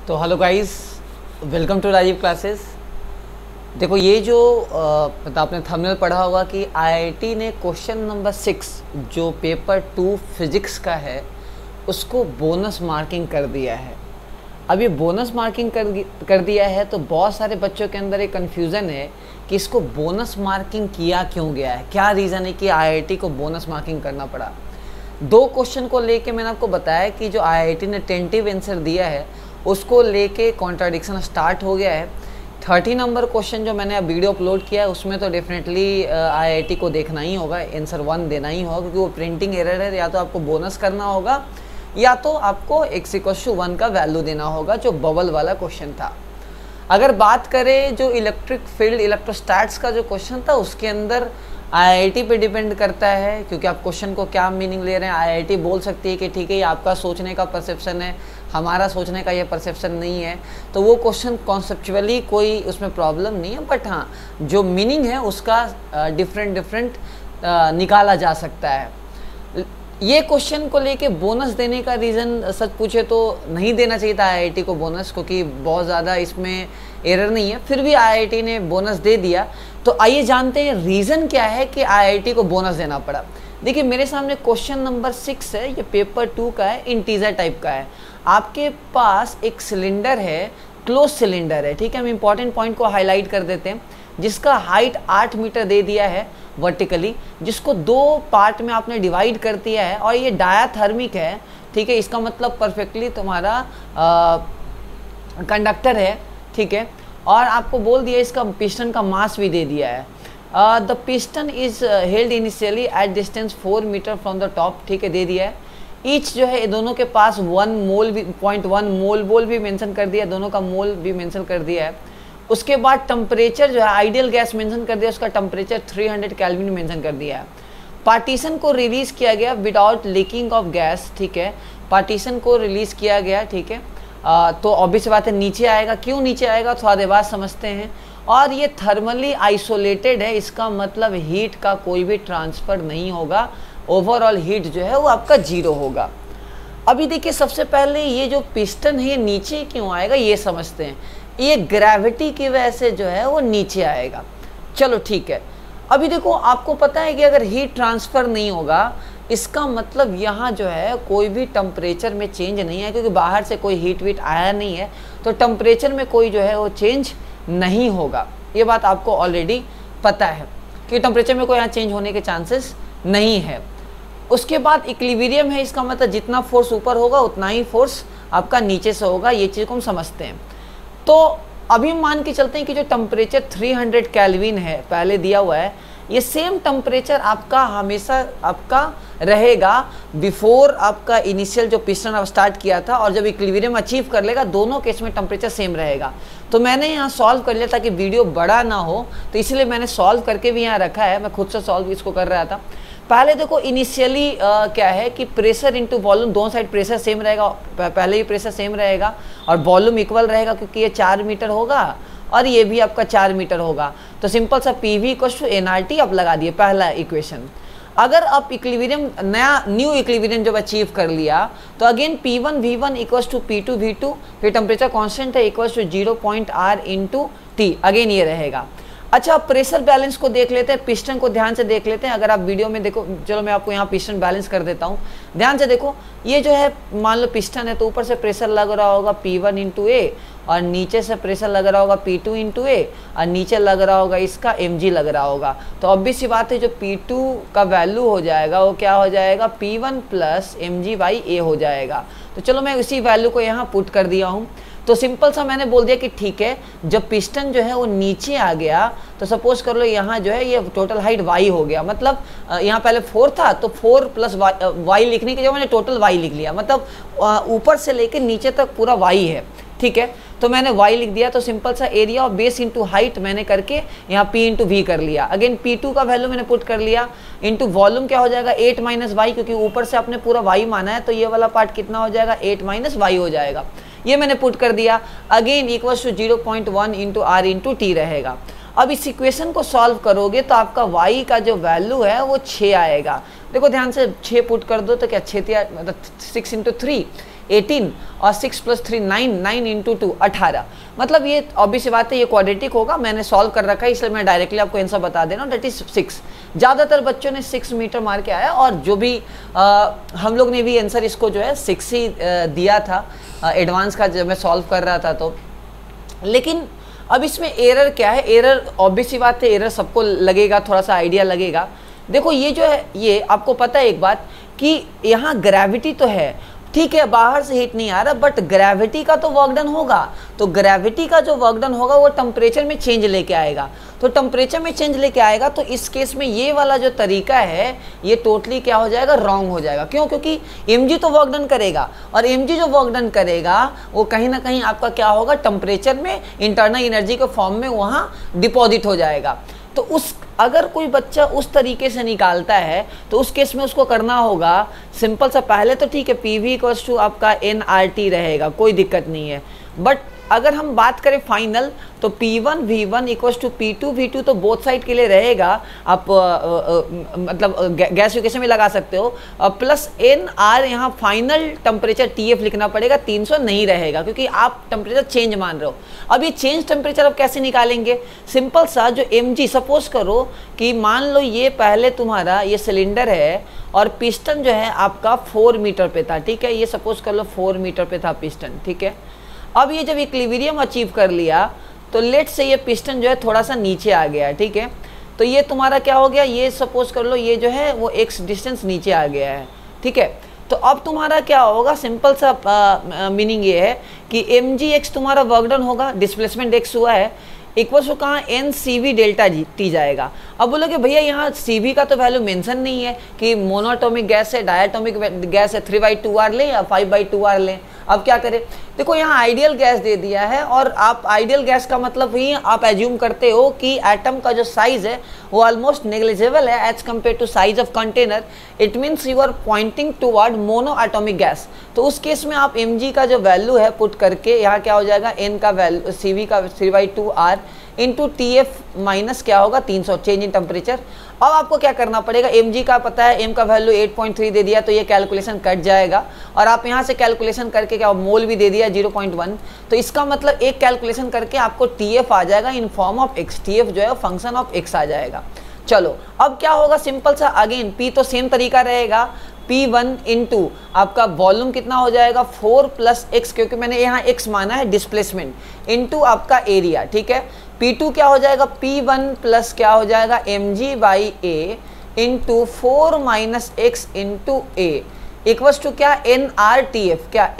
तो hello guys, welcome to Rajiv classes. देखो ये जो मतलब आपने थंबनेल पढ़ा होगा कि आईआईटी ने क्वेश्चन नंबर 6 जो पेपर 2 फिज़िक्स का है उसको बोनस मार्किंग कर दिया है। अब ये बोनस मार्किंग कर दिया है तो बहुत सारे बच्चों के अंदर एक कन्फ्यूज़न है कि इसको बोनस मार्किंग किया क्यों गया है, क्या रीज़न है कि आईआईटी को बोनस मार्किंग करना पड़ा। 2 क्वेश्चन को लेके मैंने आपको बताया कि जो आईआईटी ने टेंटेटिव आंसर दिया है उसको लेके कॉन्ट्राडिक्शन स्टार्ट हो गया है। 30 नंबर क्वेश्चन जो मैंने वीडियो अपलोड किया है उसमें तो डेफिनेटली आईआईटी को देखना ही होगा, आंसर 1 देना ही होगा, क्योंकि वो प्रिंटिंग एरर है। या तो आपको बोनस करना होगा या तो आपको x=1 का वैल्यू देना होगा, जो बबल वाला क्वेश्चन था। अगर बात करें जो इलेक्ट्रिक फील्ड इलेक्ट्रोस्टैट्स का जो क्वेश्चन था उसके अंदर आईआईटी पे डिपेंड करता है, क्योंकि आप क्वेश्चन को क्या मीनिंग ले रहे हैं। आईआईटी बोल सकती है कि ठीक है ये आपका सोचने का परसेप्शन है, हमारा सोचने का ये परसेप्शन नहीं है, तो वो क्वेश्चन कॉन्सेप्चुअली कोई उसमें प्रॉब्लम नहीं है। बट हाँ, जो मीनिंग है उसका डिफरेंट निकाला जा सकता है। ये क्वेश्चन को लेके बोनस देने का रीज़न सच पूछे तो नहीं देना चाहिए था आईआईटी को बोनस, क्योंकि बहुत ज़्यादा इसमें एरर नहीं है, फिर भी आईआईटी ने बोनस दे दिया। तो आइए जानते हैं रीज़न क्या है कि आईआईटी को बोनस देना पड़ा। देखिए मेरे सामने क्वेश्चन नंबर 6 है, ये पेपर 2 का है, इंटीजर टाइप का है। आपके पास एक सिलेंडर है, क्लोज सिलेंडर है, ठीक है। हम इंपॉर्टेंट पॉइंट को हाईलाइट कर देते हैं, जिसका हाइट 8 मीटर दे दिया है वर्टिकली, जिसको 2 पार्ट में आपने डिवाइड कर दिया है, और ये डायाथर्मिक है, ठीक है। इसका मतलब परफेक्टली तुम्हारा कंडक्टर है, ठीक है। और आपको बोल दिया इसका पिस्टन का मास भी दे दिया है। The piston is held initially at distance 4 metre from the top, ठीक है, दे दिया है। ईच जो है दोनों के पास 1 मोल भी 0.1 मोल भी मेंशन कर दिया है, दोनों का मोल भी मेंशन कर दिया है। उसके बाद टेम्परेचर जो है आइडियल गैस मेंशन कर दिया, उसका टेम्परेचर 300 केल्विन मेंशन कर दिया है। पार्टीशन को रिलीज़ किया गया विदाउट लीकिंग ऑफ गैस, ठीक है। पार्टीशन को रिलीज़ किया गया, ठीक है। तो ऑब्वियस बात है नीचे आएगा। क्यों नीचे आएगा थोड़ा देर बाद समझते हैं। और ये थर्मली आइसोलेटेड है, इसका मतलब हीट का कोई भी ट्रांसफ़र नहीं होगा, ओवरऑल हीट जो है वो आपका 0 होगा। अभी देखिए सबसे पहले ये जो पिस्टन है ये नीचे क्यों आएगा ये समझते हैं। ये ग्रेविटी की वजह से जो है वो नीचे आएगा। चलो ठीक है। अभी देखो आपको पता है कि अगर हीट ट्रांसफ़र नहीं होगा इसका मतलब यहाँ जो है कोई भी टेम्परेचर में चेंज नहीं है, क्योंकि बाहर से कोई हीट आया नहीं है, तो टेम्परेचर में कोई जो है वो चेंज नहीं होगा। ये बात आपको ऑलरेडी पता है कि टेम्परेचर में कोई यहाँ चेंज होने के चांसेस नहीं है। उसके बाद इक्विलिब्रियम है, इसका मतलब जितना फोर्स ऊपर होगा उतना ही फोर्स आपका नीचे से होगा, ये चीज़ को हम समझते हैं। तो अभी मान के चलते हैं कि जो टेम्परेचर 300 केल्विन है पहले दिया हुआ है, ये सेम टेम्परेचर आपका हमेशा आपका रहेगा बिफोर आपका इनिशियल जो पिस्टन आप स्टार्ट किया था, और जब इक्विलिब्रियम अचीव कर लेगा दोनों केस में टेम्परेचर सेम रहेगा। तो मैंने यहाँ सॉल्व कर लिया ताकि वीडियो बड़ा ना हो, तो इसलिए मैंने सॉल्व करके भी यहाँ रखा है, मैं खुद से सॉल्व इसको कर रहा था। पहले देखो इनिशियली क्या है कि प्रेशर इनटू वॉल्यूम, दोनों साइड प्रेशर सेम रहेगा, पहले ही प्रेशर सेम रहेगा और वॉल्यूम इक्वल रहेगा, क्योंकि ये 4 मीटर होगा और ये भी आपका 4 मीटर होगा। तो सिंपल सा PV = nRT आप लगा दिए, पहला इक्वेशन। अगर आप इक्विलिब्रियम न्यू इक्विलिब्रियम जब अचीव कर लिया तो again P1 V1 = P2 V2, फिर टेम्परेचर कांस्टेंट है = 0.R/T, अगेन ये रहेगा। अच्छा प्रेशर बैलेंस को देख लेते हैं, पिस्टन को ध्यान से देख लेते हैं। अगर आप वीडियो में देखो, चलो मैं आपको यहाँ पिस्टन बैलेंस कर देता हूँ, ध्यान से देखो। ये जो है मान लो पिस्टन है तो ऊपर से प्रेशर लग रहा होगा P1 × A, और नीचे से प्रेशर लग रहा होगा P2 × A, और नीचे लग रहा होगा इसका mg लग रहा होगा। तो ऑब्वियस सी बात है जो P2 का वैल्यू हो जाएगा वो क्या हो जाएगा, P1 + mg/A हो जाएगा। तो चलो मैं उसी वैल्यू को यहाँ पुट कर दिया हूँ। तो सिंपल सा मैंने बोल दिया कि ठीक है जब पिस्टन जो है वो नीचे आ गया तो सपोज कर लो यहाँ जो है ये टोटल हाइट y हो गया, मतलब यहाँ पहले 4 था तो 4 + y लिखने के जगह मैंने टोटल y लिख लिया, मतलब ऊपर से लेकर नीचे तक पूरा y है, ठीक है। तो मैंने y लिख दिया। तो सिंपल सा area of base into height मैंने करके यहाँ p × v कर लिया। अगेन P2 का वैल्यू मैंने पुट कर लिया, इंटू वॉल्यूम क्या हो जाएगा 8 - y, क्योंकि ऊपर से आपने पूरा y माना है तो ये वाला पार्ट कितना हो जाएगा 8 - y हो जाएगा, ये मैंने पुट कर दिया। अगेन = 0.1 × R/T रहेगा। अब इस इक्वेशन को सॉल्व करोगे तो आपका y का जो वैल्यू है वो 6 आएगा। देखो ध्यान से 6 पुट कर दो तो क्या 6 मतलब 6 × 3 18 और 6 + 3 9, 9 × 2 18। मतलब ये ऑब्वियस बात है, ये क्वाड्रेटिक होगा, मैंने सॉल्व कर रखा है इसलिए मैं डायरेक्टली आपको आंसर बता दे रहा हूँ, दैट इज 6। ज़्यादातर बच्चों ने 6 मीटर मार के आया, और जो भी हम लोग ने भी आंसर इसको जो है 6 ही दिया था एडवांस का जब मैं सॉल्व कर रहा था। तो लेकिन अब इसमें एरर क्या है, एरर ऑब्वियस ही बात है, एरर सबको लगेगा, थोड़ा सा आइडिया लगेगा। देखो ये जो है, ये आपको पता है एक बात कि यहाँ ग्रेविटी तो है, ठीक है, बाहर से हीट नहीं आ रहा, बट ग्रेविटी का तो वर्क डन होगा। तो ग्रेविटी का जो वर्क डन होगा वो टेम्परेचर में चेंज लेके आएगा। तो टेम्परेचर में चेंज लेके आएगा, तो इस केस में ये वाला जो तरीका है ये टोटली क्या हो जाएगा, रॉन्ग हो जाएगा। क्यों? क्योंकि mg तो वर्क डन करेगा, और mg जो वर्क डन करेगा वो कहीं ना कहीं आपका क्या होगा, टेम्परेचर में इंटरनल एनर्जी के फॉर्म में वहाँ डिपॉजिट हो जाएगा। तो उस अगर कोई बच्चा उस तरीके से निकालता है तो उस केस में उसको करना होगा सिंपल सा, पहले तो ठीक है PV = आपका nRT रहेगा, कोई दिक्कत नहीं है। बट अगर हम बात करें फाइनल तो P1 V1 = P2 V2 तो बोथ साइड के लिए रहेगा। आप मतलब गैस इक्वेशन में लगा सकते हो, प्लस NR यहाँ फाइनल टेम्परेचर TF लिखना पड़ेगा, 300 नहीं रहेगा क्योंकि आप टेम्परेचर चेंज मान रहे हो। अब ये चेंज टेम्परेचर अब कैसे निकालेंगे, सिंपल सा, जो mg सपोज करो कि मान लो ये पहले तुम्हारा ये सिलेंडर है और पिस्टन जो है आपका 4 मीटर पे था, ठीक है, ये सपोज कर लो 4 मीटर पे था पिस्टन, ठीक है। अब ये जब इक्विलिब्रियम अचीव कर लिया तो लेट से ये पिस्टन जो है थोड़ा सा नीचे आ गया, ठीक है। तो ये तुम्हारा क्या हो गया, ये सपोज कर लो ये जो है वो x डिस्टेंस नीचे आ गया है, ठीक है। तो अब तुम्हारा क्या होगा, सिंपल सा मीनिंग ये है कि mgx तुम्हारा वर्क डन होगा, डिस्प्लेसमेंट x हुआ है, इक्वल्स टू कहाँ NCV डेल्टा टी जाएगा। अब बोलोगे भैया यहाँ CV का तो वैल्यू मेंशन नहीं है कि मोनोटोमिक गैस है, डायटोमिक गैस है, 3/2R लें या 5/2R लें। अब क्या करें, देखो यहाँ आइडियल गैस दे दिया है, और आप आइडियल गैस का मतलब ही आप एज्यूम करते हो कि एटम का जो साइज है वो ऑलमोस्ट नेग्लिजिबल है as compared to size of container. It means you are pointing toward mono atomic gas. तो उस केस में आप mg का जो वैल्यू है पुट करके यहाँ क्या हो जाएगा, n का वैल्यू CV का 3/2R इंटू TF माइनस क्या होगा 300, चेंज इन टेम्परेचर। अब आपको क्या करना पड़ेगा, mg का पता है, m का वैल्यू 8.3 दे दिया तो ये कैलकुलेशन कट जाएगा, और आप यहाँ से कैलकुलेशन करके क्या मोल भी दे दिया 0.1, तो इसका मतलब एक कैलकुलेशन करके आपको TF आ जाएगा in form of x। TF जो है फंक्शन ऑफ x आ जाएगा। चलो अब क्या होगा, सिंपल सा अगेन P तो सेम तरीका रहेगा, P1 इंटू आपका वॉल्यूम कितना हो जाएगा 4 + x, क्योंकि मैंने यहाँ x माना है डिस्प्लेसमेंट, इंटू आपका एरिया, ठीक है। P2 क्या हो जाएगा, P1 प्लस क्या हो जाएगा mg/a into 4 - x into a equals to क्या nRTF, क्या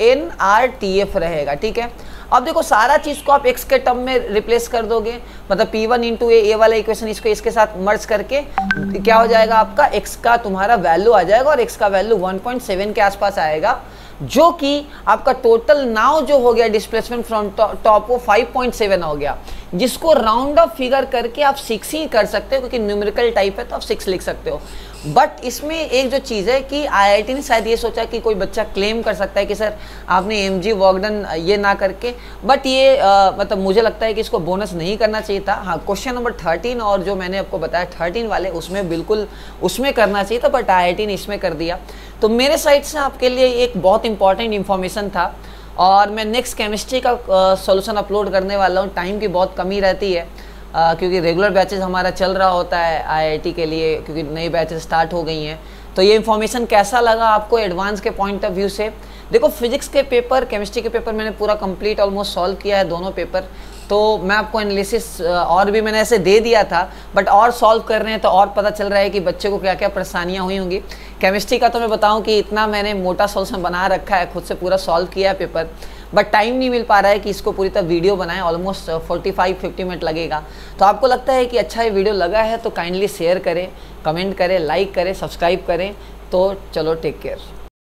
nRTF रहेगा, ठीक है। अब देखो सारा चीज़ को आप x के टर्म में रिप्लेस कर दोगे, मतलब P1 इंटू ए वाला इक्वेशन इसको इसके साथ मर्ज करके क्या हो जाएगा, आपका x का तुम्हारा वैल्यू आ जाएगा, और x का वैल्यू 1.7 के आसपास आएगा, जो कि आपका टोटल नाउ जो हो गया डिस्प्लेसमेंट फ्रॉम टॉप वो 5.7 हो गया, जिसको राउंड ऑफ फिगर करके आप 6 ही कर सकते हो क्योंकि न्यूमेरिकल टाइप है तो आप 6 लिख सकते हो। बट इसमें एक जो चीज़ है कि IIT ने शायद ये सोचा कि कोई बच्चा क्लेम कर सकता है कि सर आपने mg वर्क डन ये ना करके, बट ये मतलब मुझे लगता है कि इसको बोनस नहीं करना चाहिए था। हाँ, क्वेश्चन नंबर 13 और जो मैंने आपको बताया 13 वाले उसमें बिल्कुल उसमें करना चाहिए था, बट IIT ने इसमें कर दिया। तो मेरे साइड से आपके लिए एक बहुत इंपॉर्टेंट इन्फॉर्मेशन था, और मैं नेक्स्ट केमिस्ट्री का सॉल्यूशन अपलोड करने वाला हूँ। टाइम की बहुत कमी रहती है क्योंकि रेगुलर बैचेस हमारा चल रहा होता है IIT के लिए, क्योंकि नई बैचेस स्टार्ट हो गई हैं। तो ये इन्फॉर्मेशन कैसा लगा आपको एडवांस के पॉइंट ऑफ व्यू से? देखो फिजिक्स के पेपर, केमिस्ट्री के पेपर मैंने पूरा कंप्लीट ऑलमोस्ट सॉल्व किया है, दोनों पेपर। तो मैं आपको एनालिसिस और भी मैंने ऐसे दे दिया था, बट और सॉल्व कर रहे हैं तो और पता चल रहा है कि बच्चे को क्या क्या परेशानियां हुई होंगी। केमिस्ट्री का तो मैं बताऊं कि इतना मैंने मोटा सॉल्यूशन बना रखा है, खुद से पूरा सॉल्व किया है पेपर, बट टाइम नहीं मिल पा रहा है कि इसको पूरी तरह वीडियो बनाएं। ऑलमोस्ट 45-50 मिनट लगेगा। तो आपको लगता है कि अच्छा ये वीडियो लगा है तो काइंडली शेयर करें, कमेंट करें, लाइक करें, सब्सक्राइब करें। तो चलो टेक केयर।